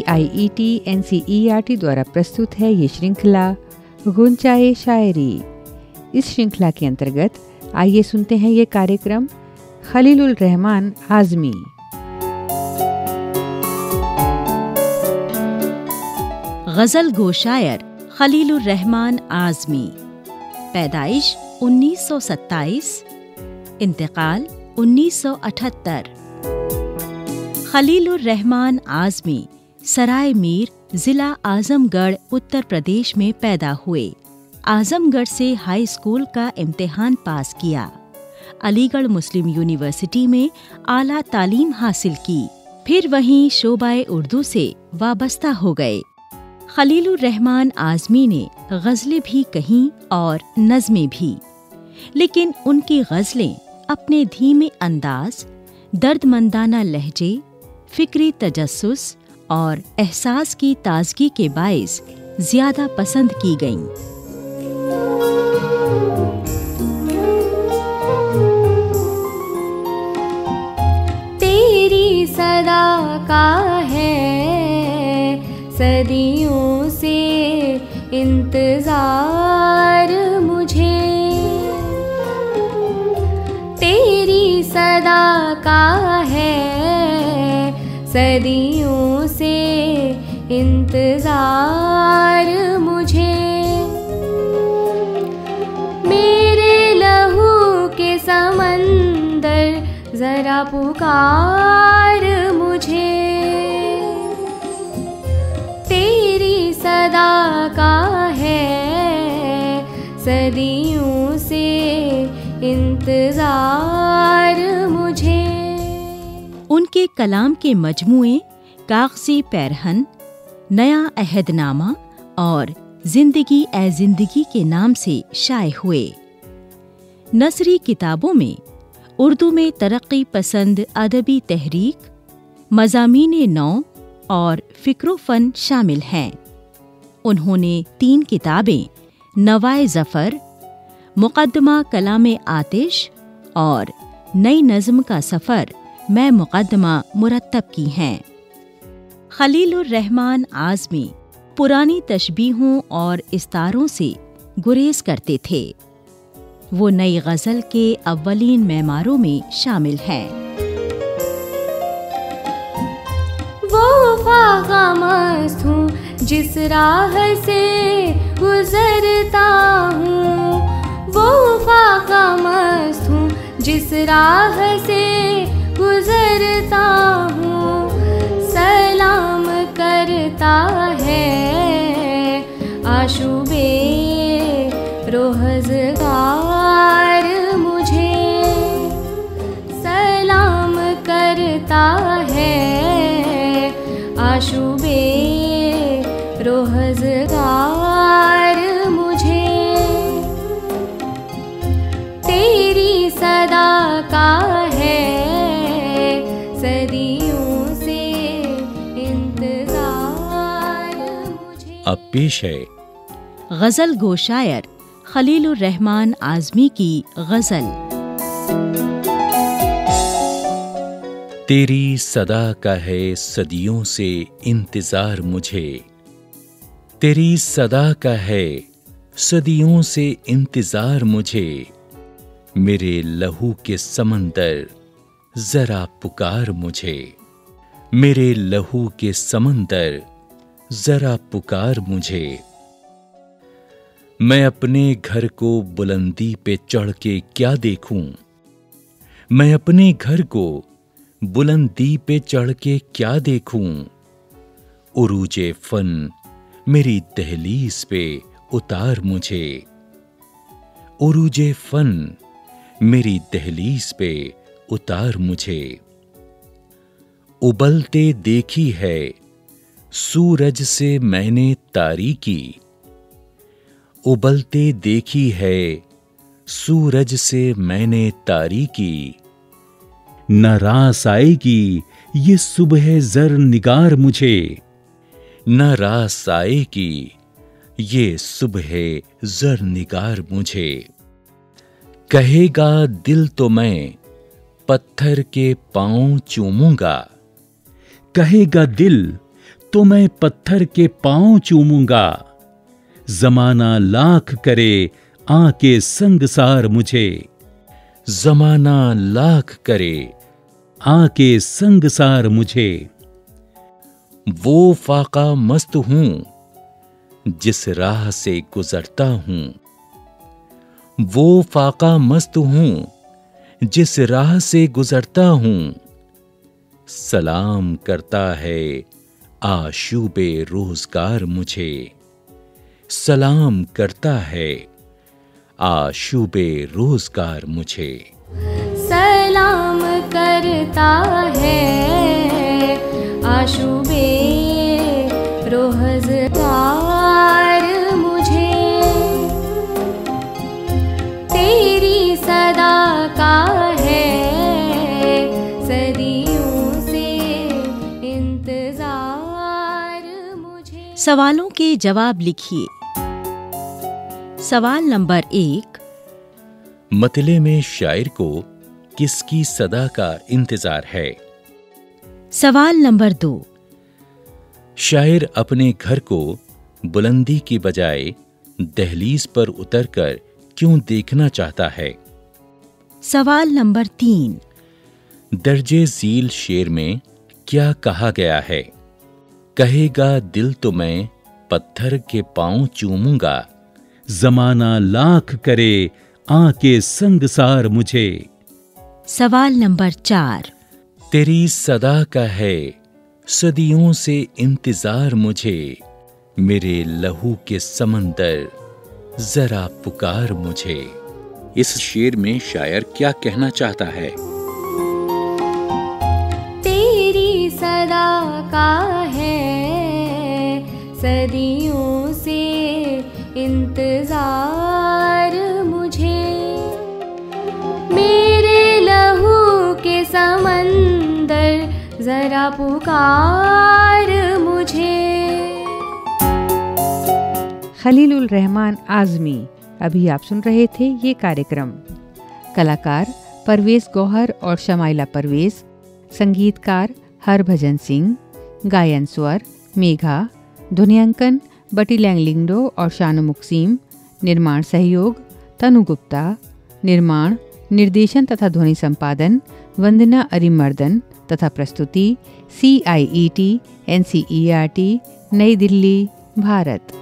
CIET NCERT द्वारा प्रस्तुत है ये श्रृंखला गुंचाए शायरी। इस श्रृंखला के अंतर्गत आइए सुनते हैं ये कार्यक्रम खलीलुर रहमान आज़मी। गज़ल गो शायर खलीलुर रहमान आज़मी। पैदाइश 1927, इंतकाल 1978। खलीलुर रहमान आज़मी सराय मीर जिला आजमगढ़ उत्तर प्रदेश में पैदा हुए। आजमगढ़ से हाई स्कूल का इम्तिहान पास किया। अलीगढ़ मुस्लिम यूनिवर्सिटी में आला तालीम हासिल की। फिर वहीं शोबाए उर्दू से वाबस्ता हो गए। खलीलुर रहमान आज़मी ने गज़लें भी कहीं और नज़में भी, लेकिन उनकी गज़लें अपने धीमे अंदाज, दर्दमंदाना लहजे, फिक्री तजस्सुस और एहसास की ताजगी के बाइस ज्यादा पसंद की गईं। तेरी सदा का है सदियों से इंतजार मुझे, तेरी सदा का है सदियों से इंतजार मुझे। मेरे लहू के समंदर जरा पुकार मुझे, तेरी सदा का है सदियों से इंतजार मुझे। उनके कलाम के मजमूए कागज़ी पैरहन, नया अहदनामा और जिंदगी ए जिंदगी के नाम से शाये हुए। नसरी किताबों में उर्दू में तरक्की पसंद अदबी तहरीक, मज़ामीन नौ और फ़िक्र फ़न शामिल हैं। उन्होंने 3 किताबें नवाए ज़फ़र, मुक़द्दमा कलाम आतिश और नई नज़्म का सफ़र मैं मुक़द्दमा मुरत्तब की हैं। खलीलुर रहमान आज़मी पुरानी तशबीहों और इस्तारों से गुरेज करते थे। वो नई गज़ल के अव्वलीन मेमारों में शामिल हैं। वो फागा मस्त हूँ जिस राह से गुज़रता हूँ, वो फागा मस्त हूँ जिस राह से गुज़रता हूँ। सलाम करता है आशुबे रोज़गार मुझे, सलाम करता है आशुबे रोज़गार मुझे। तेरी सदा का है सदियों से इंतजार मुझे। अब पेश है गज़ल गो शायर खलीलुर रहमान आज़मी की गज़ल। तेरी सदा का है सदियों से इंतजार मुझे, तेरी सदा का है सदियों से इंतजार मुझे। मेरे लहू के समंदर जरा पुकार मुझे, मेरे लहू के समंदर जरा पुकार मुझे। मैं अपने घर को बुलंदी पे चढ़ के क्या देखूं, मैं अपने घर को बुलंदी पे चढ़ के क्या देखूं। उरूजे फन मेरी दहलीज पे उतार मुझे, उरूजे फन मेरी दहलीज पे उतार मुझे। उबलते देखी है सूरज से मैंने तारीकी, उबलते देखी है सूरज से मैंने तारीकी। न रास आएगी ये सुबह ज़र निगार मुझे, न रास आएगी ये सुबह ज़र निगार मुझे। कहेगा दिल तो मैं पत्थर के पांव चूमूंगा, कहेगा दिल तो मैं पत्थर के पांव चूमूंगा। जमाना लाख करे आके संगसार मुझे, जमाना लाख करे आके संगसार मुझे। वो फाका मस्त हूं जिस राह से गुजरता हूं, वो फाका मस्त हूं जिस राह से गुजरता हूं। सलाम करता है आशूबे रोजगार मुझे, सलाम करता है आशूबे रोजगार मुझे। सलाम करता है आशूबे रोज़गार मुझे। तेरी सदा का है सदियों से इंतजार मुझे। सवालों के जवाब लिखिए। सवाल नंबर 1, मतले में शायर को किसकी सदा का इंतजार है? सवाल नंबर 2, शायर अपने घर को बुलंदी की बजाय दहलीज पर उतरकर क्यों देखना चाहता है? सवाल नंबर 3, दर्जे झील शेर में क्या कहा गया है? कहेगा दिल तो मैं पत्थर के पांव चूमूंगा, जमाना लाख करे आके संगसार मुझे। सवाल नंबर 4, तेरी सदा का है सदियों से इंतजार मुझे, मेरे लहू के समंदर जरा पुकार मुझे। इस शेर में शायर क्या कहना चाहता है? तेरी सदा का है सदियों से इंतजार मुझे, मेरे लहू के समंदर जरा पुकार मुझे। खलीलुल रहमान आज़मी। अभी आप सुन रहे थे ये कार्यक्रम। कलाकार परवेज गौहर और शमाइला परवेज, संगीतकार हरभजन सिंह, गायन स्वर मेघा, ध्वनियांकन बटी लैंगलिंगडो और शानु मुक्सीम, निर्माण सहयोग तनु गुप्ता, निर्माण निर्देशन तथा ध्वनि संपादन वंदना अरिमर्दन तथा प्रस्तुति CIET NCERT नई दिल्ली, भारत।